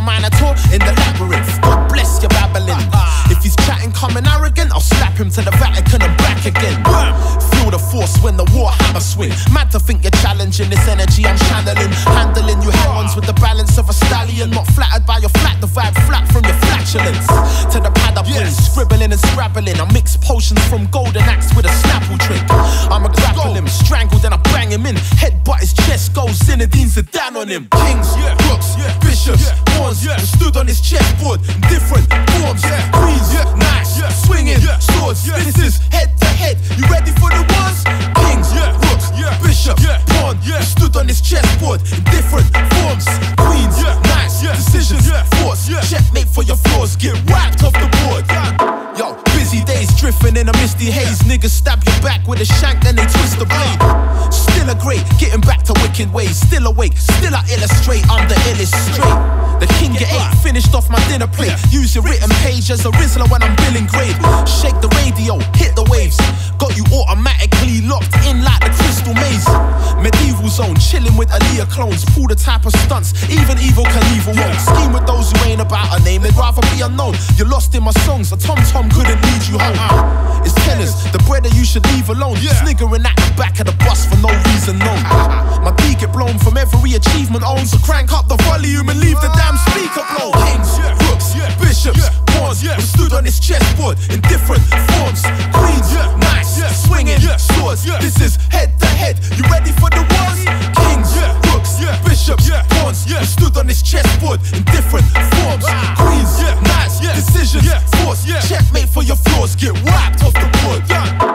a minotaur in the labyrinth. God bless your babbling. If he's chatting, coming arrogant, I'll slap him to the Vatican and back again. Feel the force when the war hammer swing. Mad to think you're challenging this energy I'm channeling. Handling you hang-ons with the balance of a stallion. Not flattered by your flat, the vibe flat from your flatulence. To the pad I bring, scribbling and scrabbling. I mix potions from golden axe with a snapple drink. I'ma grapple him, strangle, then I bang him in. Headbutt his chest, goes Zinedine Zidane on him. Kings, rooks, bishops, pawns, stood on his chessboard in different forms. Queens, knights, swinging swords. This is head to head. You ready for the wars? Kings, rooks, bishops, pawns, stood on his chessboard in different forms. Queens, knights, decisions, force. Checkmate for your flaws, get wiped off the board. Yo, busy days drifting in a misty haze. Niggas stab your back with a shank, then they twist the blade. Still a great, getting back to wicked ways. Still awake, still I illustrate, I'm the illest straight. The king you ate, finished off my dinner plate. Use your written page as a Rizzler when I'm billing grade. Shake the radio, hit the waves. Got you automatically locked in like the crystal maze. Medieval zone, chilling with Aaliyah clones. Pull the type of stunts, even evil Knievel won't. Scheme with those who ain't about a name, they'd rather be unknown. You're lost in my songs, a tom-tom couldn't lead you home. It's tennis, the bread that you should leave alone. Sniggering at the back of the bus for no reason known. My D get blown from every achievement owned. So crank up the volume and leave the damn speaker blown. Kings, rooks, bishops, pawns, we stood on this chessboard in different forms. Queens, knights, swinging swords. This is head to head. You ready for the wars? Kings, rooks, bishops, pawns, we stood on this chessboard in different forms. Queens, knights, decisions, force. Checkmate for your flaws, get wiped off the board.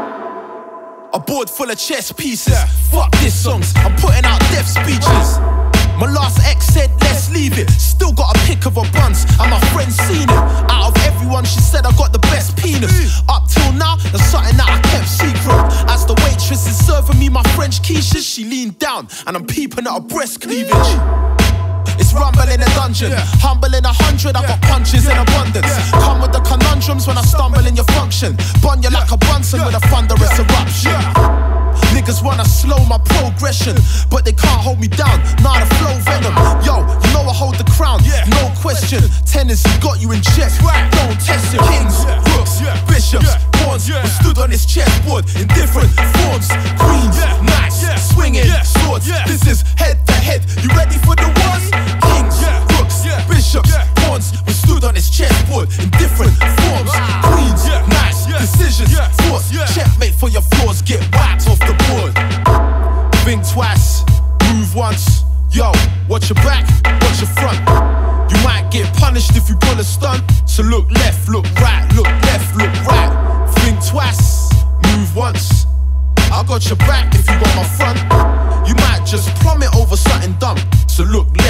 A board full of chess pieces. Fuck this songs, I'm putting out death speeches. My last ex said, let's leave it. Still got a pic of her buns, and my friend's seen it. Out of everyone, she said I got the best penis. Up till now, there's something that I kept secret. As the waitress is serving me my French quiches, she leaned down, and I'm peeping at her breast cleavage. It's rumble in a dungeon, humble in 100, I got punches in abundance. Come with the conundrums when I stumble in your function. Bun you like a Bunsen with a thunderous eruption. Niggas wanna slow my progression, but they can't hold me down, nah the flow venom. Yo, you know I hold the crown, no question. Tennessee got you in check, don't test it. Kings, rooks, bishops, pawns, we stood on this chessboard in different forms. Queens, knights, swinging swords. This is head to head, you ready for the wars? Kings, rooks, bishops, pawns, we stood on this chessboard in different forms. Queens, knights, decisions, force. Checkmate for your flaws, get wiped off the board. Think twice, move once. Yo, watch your back, watch your front. You might get punished if you pull a stunt. So look left, look right, look left, look right. Think twice, move once. I got your back if you got my front. You might just plummet over something dumb. So look left.